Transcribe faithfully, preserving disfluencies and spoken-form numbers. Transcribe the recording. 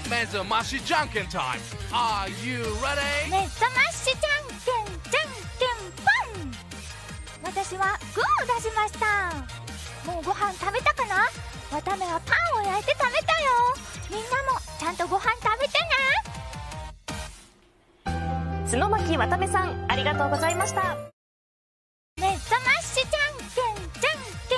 目覚ましじゃんけんタイム Are you ready? 目覚ましじゃんけんじゃんけんぽん。私はグーを出しました。もうご飯食べたかな。わためはパンを焼いて食べたよ。みんなもちゃんとご飯食べてね。 角巻わためさん、ありがとうございました。 目覚ましじゃんけんじゃんけ